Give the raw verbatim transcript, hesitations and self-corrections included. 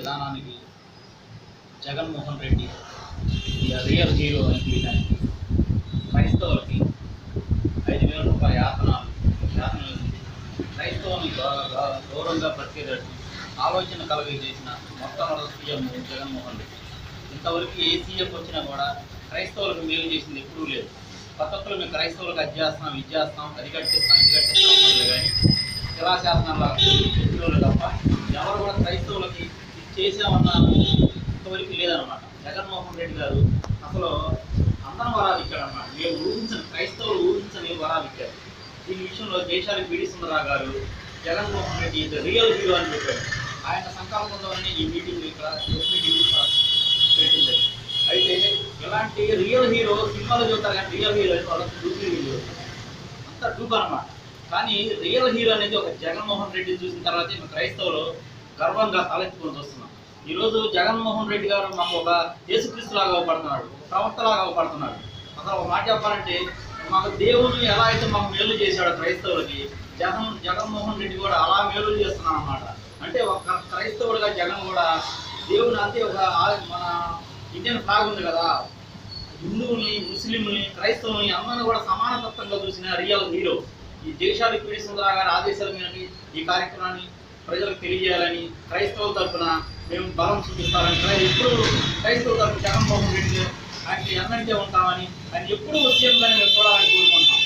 విధానానికి Jaganmohan Reddy real hero అని తీయడానికి క్రైస్తవులకి ఐదు వేల రూపాయల యాతనాలు యాతనలు క్రైస్తవుని గౌరవంగా బ్రతికేటట్టు ఆలోచన కలగజేసిన మొట్టమొదటి సీఎం జగన్మోహన్ రెడ్డి. ఇంతవరకు ఏ సీఎం వచ్చినా కూడా క్రైస్తవులకు మేలు చేసింది ఎప్పుడూ లేదు. కొత్తలో మేము క్రైస్తవులకు అది చేస్తాం, ఇది చేస్తాం, అది కట్టిస్తాం, ఇది కట్టిస్తాం అన్నది కానీ శిలాశాసనాల చెప్పినోళ్ళు తప్ప ఎవరు కూడా క్రైస్తవులకి ఇది చేసామన్న ఇంతవరకు లేదనమాట. జగన్మోహన్ రెడ్డి గారు అసలు అందరం వరాలు ఇచ్చాడన్నమాట. మేము ఊహించని క్రైస్తవులు ఊహించని వరాలు ఇచ్చారు. దీని విషయంలో దేశానికి పీడి సుందరరావు గారు జగన్మోహన్ రెడ్డి ఇది రియల్ హీరో అని చెప్పారు. ఆయన సంకల్పంలోనే ఈ మీటింగ్ ఇక్కడ మీటింగ్ పెట్టింది. అయితే ఇలాంటి రియల్ హీరో సినిమాలో చూస్తారు కానీ రియల్ హీరో వాళ్ళకి డూప్లీ హీరో అంతా డూప్ అనమాట. కానీ రియల్ హీరో అనేది ఒక జగన్మోహన్ రెడ్డిని చూసిన తర్వాత మేము క్రైస్తవులు గర్వంగా తలెత్తుకొని చూస్తున్నాం. ఈరోజు జగన్మోహన్ రెడ్డి గారు మాకు ఒక యేసుక్రీస్తులాగా అవపడుతున్నాడు, ప్రవక్తలాగా అవపడుతున్నాడు. అసలు ఒక మాట చెప్పాలంటే మాకు దేవుడు ఎలా అయితే మాకు మేలు చేశాడో క్రైస్తవులకి జగన్ జగన్మోహన్ రెడ్డి కూడా అలా మేలు చేస్తున్నాడు అన్నమాట. అంటే ఒక క్రైస్తవుడిగా జగన్ కూడా దేవుని అంతే ఒక మన ఇండియన్ ఫ్లాగ్ ఉంది కదా, హిందువుల్ని ముస్లింలని క్రైస్తవుల్ని అందరినీ కూడా సమానతత్వంగా చూసిన రియల్ హీరో. ఈ దేశానికి పీడి సుందరరావు గారి ఆదేశాల మీదకి ఈ కార్యక్రమాన్ని ప్రజలకు తెలియజేయాలని క్రైస్తవుల తరఫున మేము బలం చూపిస్తామని ఎప్పుడు క్రైస్తవుల తరఫున జగన్మోహన్ రెడ్డి ఆయనకి ఎన్నటికే ఉంటామని ఆయన ఎప్పుడు వచ్చేందుకని మేము చూడాలని కోరుకుంటాం.